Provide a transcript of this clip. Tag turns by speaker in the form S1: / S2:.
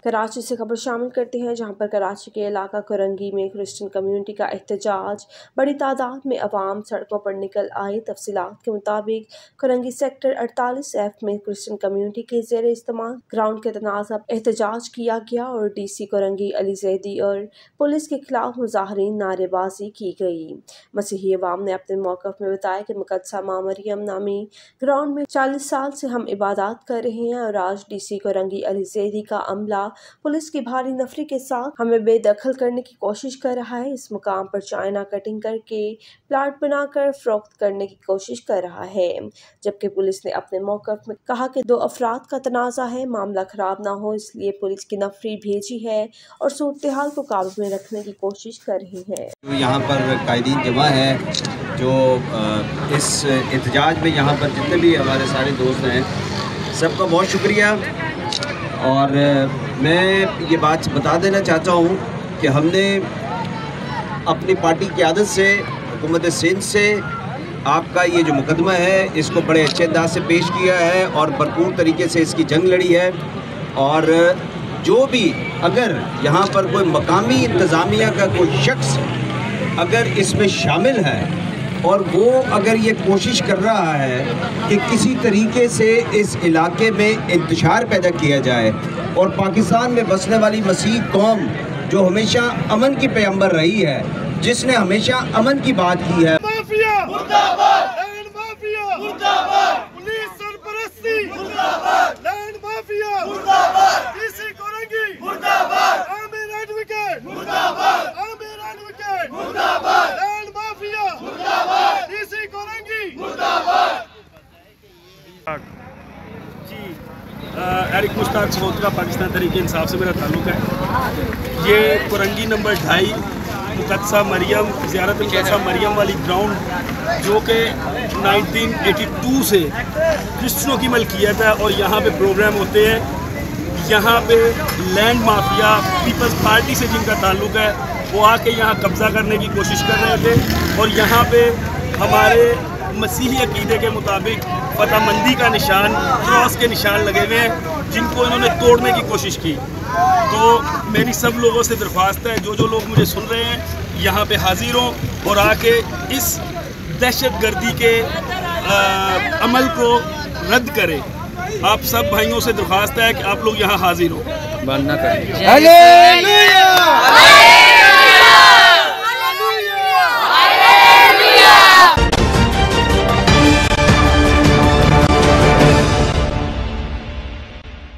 S1: कराची से खबर शामिल करते हैं, जहां पर कराची के इलाका कोरंगी में क्रिश्चियन कम्युनिटी का एहतजाज, बड़ी तादाद में अवाम सड़कों पर निकल आए। तफसीलात के मुताबिक कोरंगी सेक्टर 48F में क्रिश्चियन कम्युनिटी के ज़ेर इस्तेमाल ग्राउंड के तनाज़ एहतजाज किया गया और DC कोरंगी अली जैदी और पुलिस के खिलाफ मुजाहरीन नारेबाजी की गई। मसीही अवाम ने अपने मौक़िफ़ में बताया कि मुक़द्दसा मां मरियम नामी ग्राउंड में 40 साल से हम इबादत कर रहे हैं और आज DC कोरंगी अली जैदी का अमला पुलिस की भारी नफरी के साथ हमें बेदखल करने की कोशिश कर रहा है। इस मुकाम पर चाइना कटिंग करके प्लाट बनाकर फरोख्त करने की कोशिश कर रहा है, जबकि पुलिस ने अपने मौक़िफ़ में कहा कि 2 अफराद का तनाज़ा है, मामला खराब ना हो इसलिए पुलिस की नफरी भेजी है और सूरत हाल को काबू में रखने की कोशिश कर रही है।
S2: यहाँ पर कायदीन जमा है जो इस एहतजाज में यहाँ पर जितने भी हमारे सारे दोस्त हैं सबका बहुत शुक्रिया। और मैं ये बात बता देना चाहता हूँ कि हमने अपनी पार्टी की आदत से हुकूमत सिंध से आपका ये जो मुकदमा है इसको बड़े अच्छे अंदाज से पेश किया है और भरपूर तरीके से इसकी जंग लड़ी है। और जो भी अगर यहाँ पर कोई मकामी इंतज़ामिया का कोई शख्स अगर इसमें शामिल है और वो अगर ये कोशिश कर रहा है कि किसी तरीके से इस इलाके में इंतशार पैदा किया जाए और पाकिस्तान में बसने वाली मसीह कौम जो हमेशा अमन की पैगंबर रही है, जिसने हमेशा अमन की बात की है,
S3: माफिया मुर्दाबाद, लैंड माफिया मुर्दाबाद, पुलिस सरपरस्ती मुर्दाबाद, लैंड माफिया मुर्दाबाद, DC कोरंगी मुर्दाबाद, आमिर एडवोकेट मुर्दाबाद, आमिर एडवोकेट मुर्दाबाद, लैंड माफिया मुर्दाबाद, DC कोरंगी मुर्दाबाद।
S4: जी एरिक मुश्ताक सहोत्रा पाकिस्तान तहरीक इंसाफ से मेरा ताल्लुक़ है। ये कोरंगी नंबर 2.5 मुक़द्दसा मरियम ज़ियारत मुक़द्दसा मरियम वाली ग्राउंड जो कि 1982 से क्रिश्चियनों की मलकियत है और यहाँ पे प्रोग्राम होते हैं। यहाँ पे लैंड माफिया पीपल्स पार्टी से जिनका ताल्लुक़ है वो आके यहाँ कब्ज़ा करने की कोशिश कर रहे थे और यहाँ पे हमारे मसीही अकीदे के मुताबिक फतहमंदी का निशान, क्रॉस के निशान लगे हुए हैं जिनको इन्होंने तोड़ने की कोशिश की। तो मेरी सब लोगों से दरख्वास्त है, जो लोग मुझे सुन रहे हैं यहाँ पे हाजिर हों और आके इस दहशतगर्दी के अमल को रद्द करें। आप सब भाइयों से दरख्वास्त है कि आप लोग यहाँ हाजिर हों।
S2: बंद ना करें।